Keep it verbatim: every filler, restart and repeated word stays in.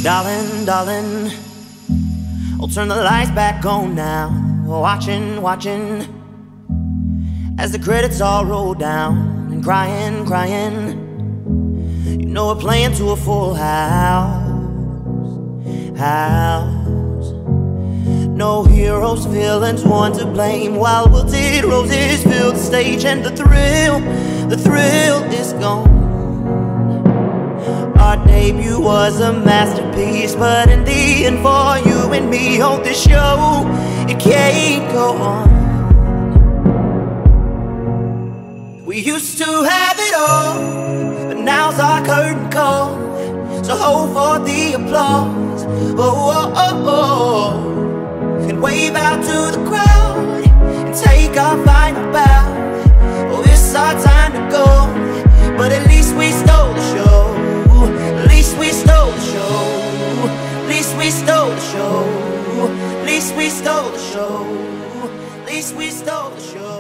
Darling, darling, I'll turn the lights back on now. Watching, watching as the credits all roll down. And crying, crying, you know we're playing to a full house. House. No heroes, villains, one to blame. While wilted roses fill the stage, and the thrill, the thrill is gone. Our debut was a masterpiece, but in the end, for you and me on this show, it can't go on. We used to have it all, but now's our curtain call. So hold for the applause, oh, oh, oh, oh. And wave out to the crowd and take our final bow. Oh, it's our time to go, but at least we stole the show. At least we stole the show. At least we stole the show. At least we stole the show. At least we stole the show.